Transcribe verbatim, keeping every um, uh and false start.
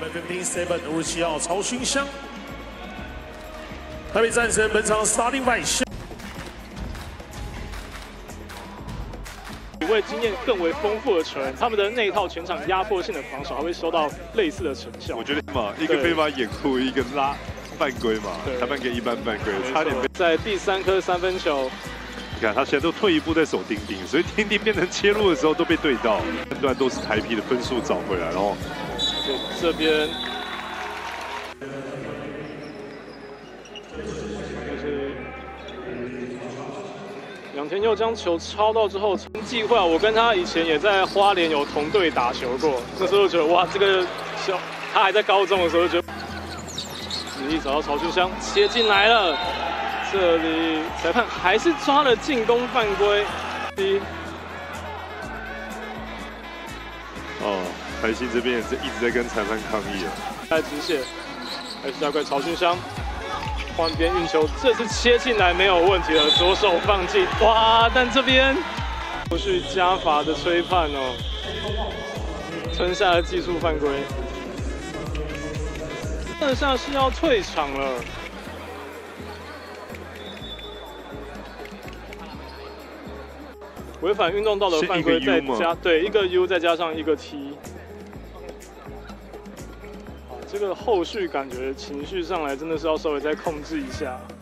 Fifteen Seven 五十七号曹勋香，台北战神本场 Starting Five。 一位经验更为丰富的球员，他们的那一套全场压迫性的防守，还会收到类似的成效。 我觉得嘛，一个非法掩护，一个拉犯规嘛，裁判给一般犯规，差点被。 在第三颗三分球， 你看他现在都退一步在守丁丁，所以丁丁变成切入的时候都被对到，判断都是台啤的分数找回来，然后对这边。 杨天佑将球抄到之后，计划我跟他以前也在花莲有同队打球过，那时候就觉得哇，这个小他还在高中的时候就觉得，仔细找到曹勋香切进来了，这里裁判还是抓了进攻犯规。 哦，台新这边也是一直在跟裁判抗议啊， 在直线，还是要怪曹勋香。 换边运球，这次切进来没有问题了，左手放进，哇！但这边后续加罚的吹判哦，吞下了技术犯规，这下是要退场了。违反运动道德犯规，再加对一个 U 再加上一个 T。 这个后续感觉情绪上来真的是要稍微再控制一下。